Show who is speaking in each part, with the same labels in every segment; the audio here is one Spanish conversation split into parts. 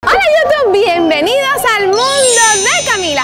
Speaker 1: Hola YouTube, bienvenidos al mundo de Camila.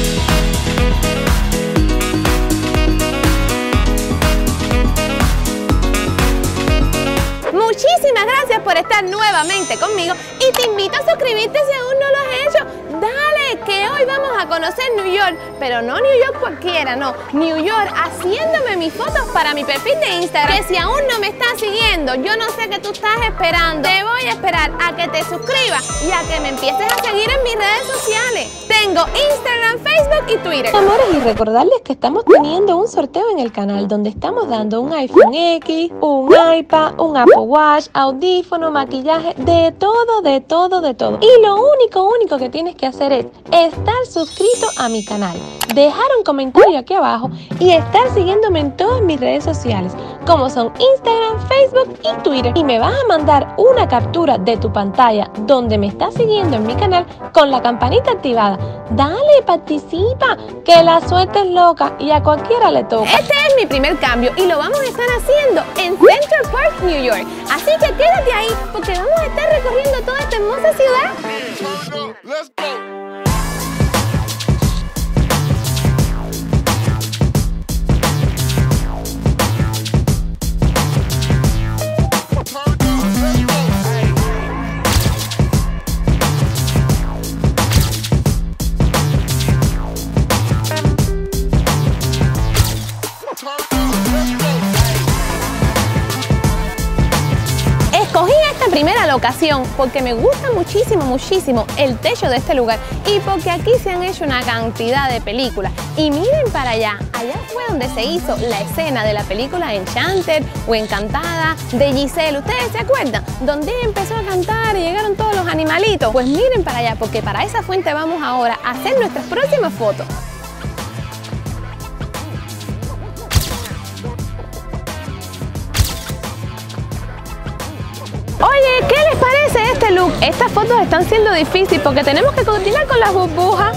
Speaker 1: Muchísimas gracias por estar nuevamente conmigo y te invito a suscribirte si aún no lo has hecho. Dale, que hoy vamos a conocer New York, pero no New York cualquiera, no, New York haciéndome mis fotos para mi perfil de Instagram. Que si aún no me estás siguiendo, yo no sé qué tú estás esperando. Te voy a esperar a que te suscribas y a que me empieces a seguir en mis redes sociales. Tengo Instagram, Facebook y Twitter.
Speaker 2: Amores, y recordarles que estamos teniendo un sorteo en el canal donde estamos dando un iPhone X, un iPad, un Apple Watch, audífono, maquillaje, de todo, de todo, de todo. Y lo único que tienes que hacer es estar suscrito a mi canal, dejar un comentario aquí abajo y estar siguiéndome en todas mis redes sociales, como son Instagram, Facebook y Twitter. Y me vas a mandar una captura de tu pantalla donde me estás siguiendo en mi canal con la campanita activada. Dale, participa, que la suerte es loca y a cualquiera le toca.
Speaker 1: Este es mi primer cambio y lo vamos a estar haciendo en Central Park, New York. Así que quédate ahí porque vamos a estar recorriendo toda esta hermosa ciudad.
Speaker 3: Let's go.
Speaker 1: Escogí esta primera locación porque me gusta muchísimo el techo de este lugar y porque aquí se han hecho una cantidad de películas. Y miren para allá, allá fue donde se hizo la escena de la película Enchanted o Encantada de Giselle. ¿Ustedes se acuerdan? Donde ella empezó a cantar y llegaron todos los animalitos. Pues miren para allá, porque para esa fuente vamos ahora a hacer nuestras próximas fotos. Oye, ¿qué les parece este look? Estas fotos están siendo difíciles porque tenemos que coordinar con las burbujas.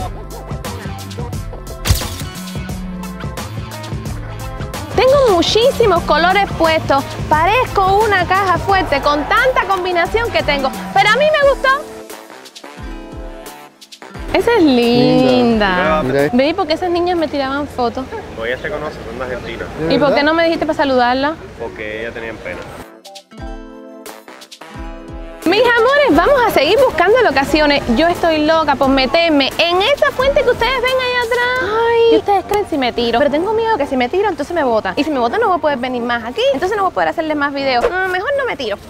Speaker 1: Tengo muchísimos colores puestos, parezco una caja fuerte con tanta combinación que tengo, pero a mí me gustó. Esa es linda. Veí porque esas niñas me tiraban fotos.
Speaker 4: Pues ella se conoce, son de Argentina.
Speaker 1: ¿Y por qué no me dijiste para saludarla?
Speaker 4: Porque ella tenía pena.
Speaker 1: Mis amores, vamos a seguir buscando locaciones. Yo estoy loca por meterme en esa fuente que ustedes ven allá atrás. Ay, ¿y ustedes creen si me tiro? Pero tengo miedo que si me tiro, entonces me botan. Y si me botan no voy a poder venir más aquí. Entonces no voy a poder hacerles más videos. Mejor no me tiro.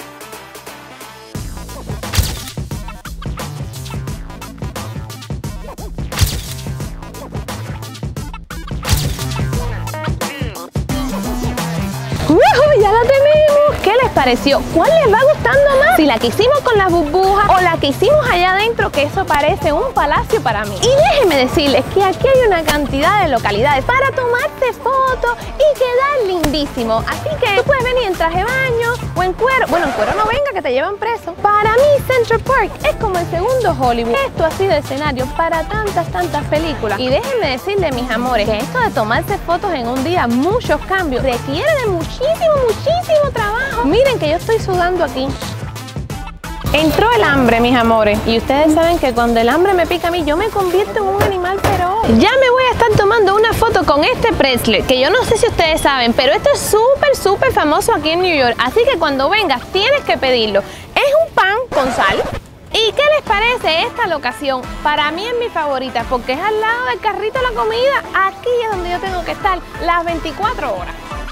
Speaker 1: ¡Ya la tenemos! ¿Qué les pareció? ¿Cuál les va gustando más? Si la que hicimos con las burbujas o la que hicimos allá adentro, que eso parece un palacio para mí. Y déjenme decirles que aquí hay una cantidad de localidades para tomarte fotos y quedar lindísimo. Así que tú puedes venir en traje de baño o en cuero. Bueno, en cuero no venga, que te llevan preso. Para mí Central Park es como el segundo Hollywood. Esto ha sido escenario para tantas películas. Y déjenme decirles, mis amores, que esto de tomarse fotos en un día, muchos cambios, requiere de muchísimo trabajo. Miren que yo estoy sudando aquí. Entró el hambre, mis amores. Y ustedes saben que cuando el hambre me pica a mí, yo me convierto en un animal feroz. Ya me voy a estar tomando una foto con este pretzel, que yo no sé si ustedes saben, pero esto es súper famoso aquí en New York. Así que cuando vengas, tienes que pedirlo. Es un pan con sal. ¿Y qué les parece esta locación? Para mí es mi favorita porque es al lado del carrito de la comida. Aquí es donde yo tengo que estar las 24 horas.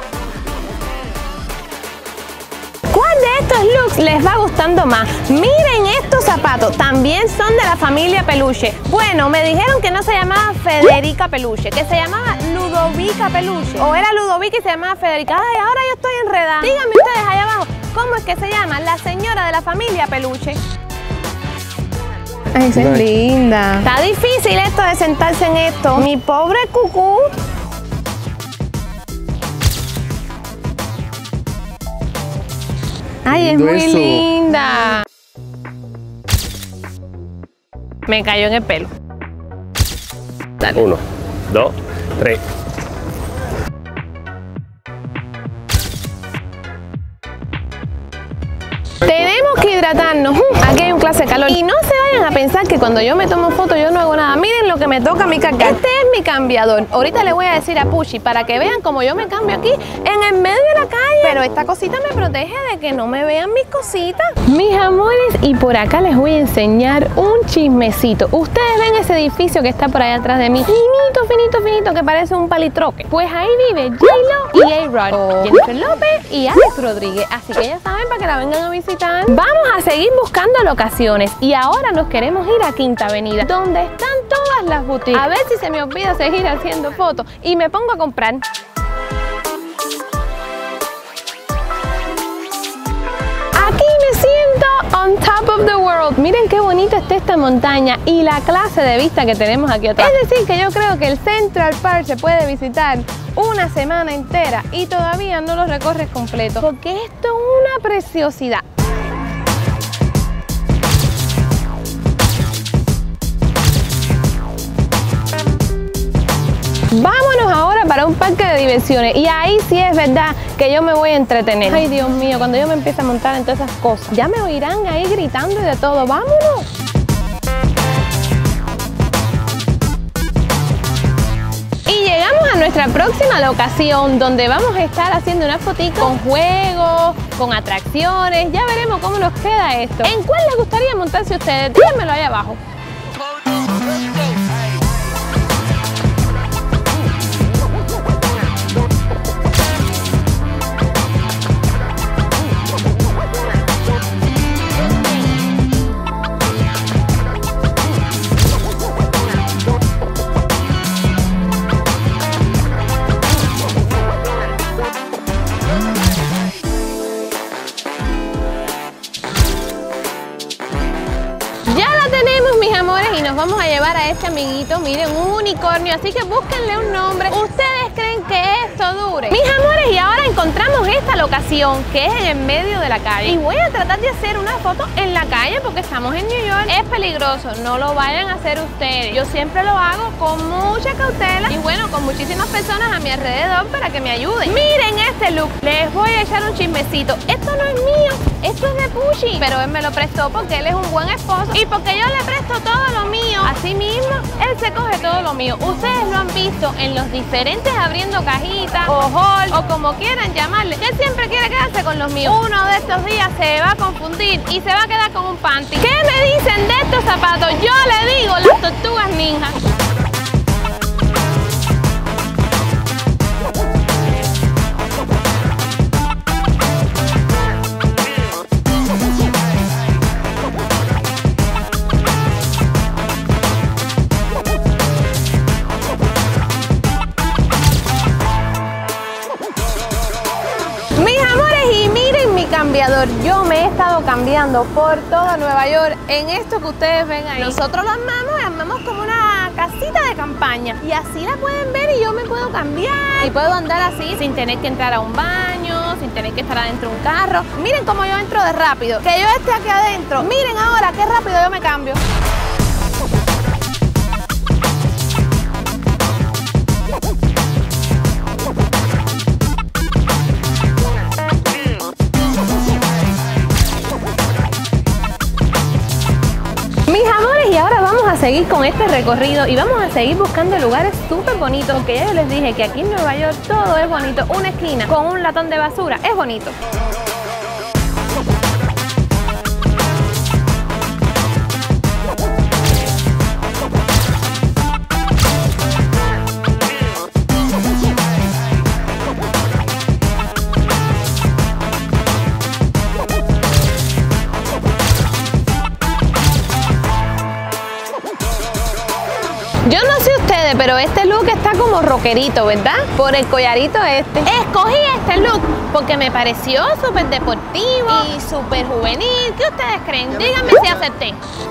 Speaker 1: ¿Cuál de estos looks les va gustando más? Miren estos zapatos, también son de la familia Peluche. Bueno, me dijeron que no se llamaba Federica Peluche, que se llamaba Ludovica Peluche. O era Ludovica y se llamaba Federica. Ay, ahora yo estoy enredada. Díganme ustedes allá abajo, ¿cómo es que se llama la señora de la familia Peluche? Ay, esa es linda. Está difícil esto de sentarse en esto. Mi pobre cucú. Ay, es muy linda. Me cayó en el pelo. Dale.
Speaker 4: 1, 2, 3.
Speaker 1: Tenemos que hidratarnos. Aquí hay un clase de calor. Y no se vayan a pensar que cuando yo me tomo fotos yo no hago nada. Miren lo que me toca a mí cargar. Este es mi cambiador. Ahorita le voy a decir a Puchi para que vean cómo yo me cambio aquí en el medio de la calle. Pero esta cosita me protege de que no me vean mis cositas. Mis amores, y por acá les voy a enseñar un chismecito. Ustedes ven ese edificio que está por allá atrás de mí. Finito, finito, finito, que parece un palitroque. Pues ahí vive J-Lo y A-Rod, Jennifer López y Alex Rodríguez. Así que ya saben, para que la vengan a visitar. Vamos a seguir buscando locaciones. Y ahora nos queremos ir a Quinta Avenida, donde están todas las boutiques. A ver si se me olvida seguir haciendo fotos y me pongo a comprar. Aquí me siento on top of the world. Miren qué bonita está esta montaña y la clase de vista que tenemos aquí atrás. Es decir, que yo creo que el Central Park se puede visitar una semana entera y todavía no lo recorres completo, porque esto es una preciosidad. Vámonos ahora para un parque de diversiones y ahí sí es verdad que yo me voy a entretener. Ay, Dios mío, cuando yo me empiece a montar en todas esas cosas, ya me oirán ahí gritando y de todo. ¡Vámonos! Y llegamos a nuestra próxima locación, donde vamos a estar haciendo una fotito con juegos, con atracciones. Ya veremos cómo nos queda esto. ¿En cuál les gustaría montarse ustedes? Díganmelo ahí abajo. Vamos a llevar a este amiguito, miren, un unicornio, así que búsquenle un nombre. ¿Ustedes creen que esto dure? Mis amores, y ahora encontramos esta locación que es en el medio de la calle. Y voy a tratar de hacer una foto en la calle porque estamos en New York. Es peligroso, no lo vayan a hacer ustedes. Yo siempre lo hago con mucha cautela y bueno, con muchísimas personas a mi alrededor para que me ayuden. Miren este look, les voy a echar un chismecito. Esto no es mío, esto es de Puchi, pero él me lo prestó porque él es un buen esposo y porque yo le presto todo lo mío. Así mismo, él se coge todo lo mío. Ustedes lo han visto en los diferentes abriendo cajitas o haul o como quieran llamarle. Él siempre quiere quedarse con los míos. Uno de estos días se va a confundir y se va a quedar con un panty. ¿Qué me dicen de estos zapatos? Yo le digo las tortugas ninja. Yo me he estado cambiando por toda Nueva York en esto que ustedes ven ahí. Nosotros lo armamos como una casita de campaña y así la pueden ver y yo me puedo cambiar y puedo andar así sin tener que entrar a un baño, sin tener que estar adentro de un carro. Miren cómo yo entro de rápido, que yo esté aquí adentro. Miren ahora qué rápido yo me cambio. Seguir con este recorrido y vamos a seguir buscando lugares súper bonitos, que ya les dije que aquí en Nueva York todo es bonito. Una esquina con un latón de basura es bonito. Yo no sé ustedes, pero este look está como rockerito, ¿verdad? Por el collarito este. Escogí este look porque me pareció súper deportivo y súper juvenil. ¿Qué ustedes creen? Díganme si acepté.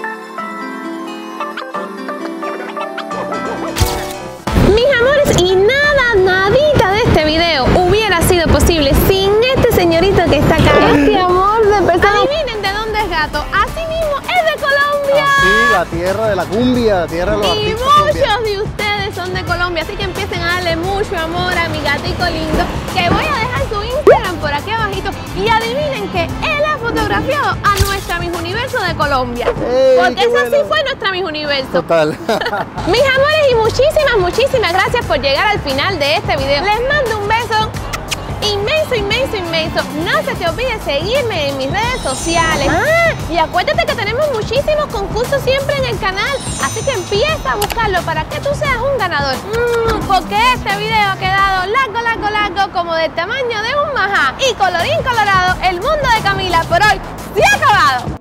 Speaker 1: Mis amores, y nadita de este video hubiera sido posible sin este señorito que está acá. Este amor de persona. Adivinen de dónde es gato. Así mismo es de Colombia.
Speaker 3: Sí, la tierra de la cumbia, la tierra de los artistas.
Speaker 1: Y muchos de ustedes son de Colombia, así que empiecen a darle mucho amor a mi gatico lindo, que voy a dejar su Instagram por aquí abajito. Y adivinen que él ha fotografiado a nuestra Miss Universo de Colombia.
Speaker 3: ¡Ey,
Speaker 1: Porque
Speaker 3: qué
Speaker 1: esa sí
Speaker 3: bueno!
Speaker 1: fue nuestra Miss Universo.
Speaker 3: Total.
Speaker 1: Mis amores, y muchísimas gracias por llegar al final de este video. Les mando un beso inmenso. No se te olvide seguirme en mis redes sociales. Y acuérdate que tenemos muchísimos concursos siempre en el canal, así que empieza a buscarlo para que tú seas un ganador. Porque este video ha quedado largo, como del tamaño de un majá. Y colorín colorado, el mundo de Camila por hoy se ha acabado.